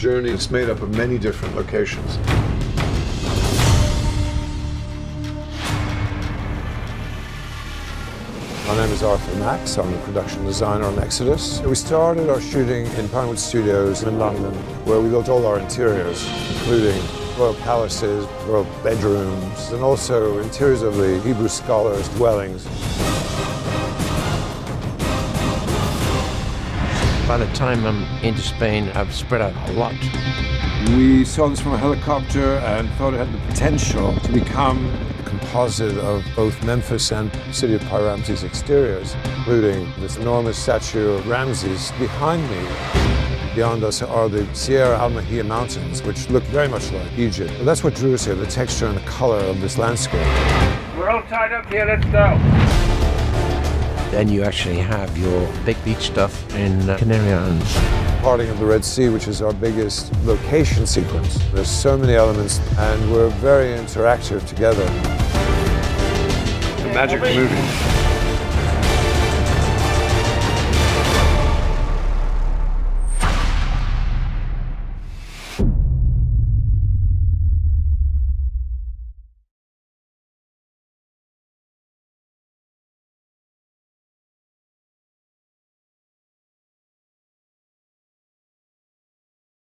journey. It's made up of many different locations. My name is Arthur Max. I'm the production designer on Exodus. We started our shooting in Pinewood Studios in London, where we built all our interiors, including royal palaces, royal bedrooms, and also interiors of the Hebrew scholars' dwellings. By the time I'm into Spain, I've spread out a lot. We saw this from a helicopter and thought it had the potential to become a composite of both Memphis and the city of Pyramses exteriors, including this enormous statue of Ramses. Behind me, beyond us, are the Sierra Almahia Mountains, which look very much like Egypt. But that's what drew us here, the texture and the color of this landscape. We're all tied up here, let's go. Then you actually have your big beach stuff in Canary Islands. Parting of the Red Sea, which is our biggest location sequence. There's so many elements, and we're very interactive together. The magic movie.